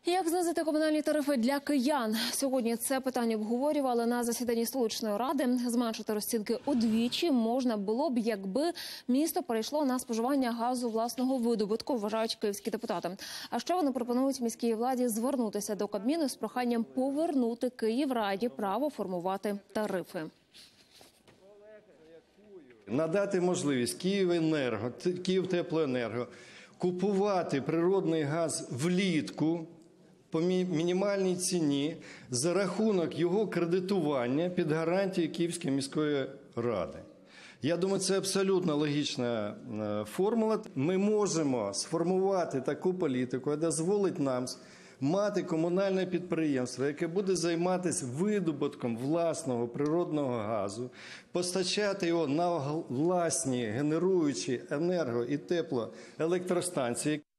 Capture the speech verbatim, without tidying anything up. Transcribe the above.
Як знизити комунальні тарифи для киян? Сьогодні це питання обговорювали на засіданні столичної ради. Зменшити розцінки удвічі можна було б, якби місто перейшло на споживання газу власного видобутку, вважають київські депутати. А ще вони пропонують міській владі звернутися до Кабміну з проханням повернути Київраді право формувати тарифи. Надати можливість Київенерго, Київтеплоенерго купувати природний газ влітку по мінімальній ціні за рахунок його кредитування під гарантії Київської міської ради. Я думаю, це абсолютно логічна формула. Ми можемо сформувати таку політику, яка дозволить нам мати комунальне підприємство, яке буде займатися видобутком власного природного газу, постачати його на власні генеруючі енерго- і теплоелектростанції.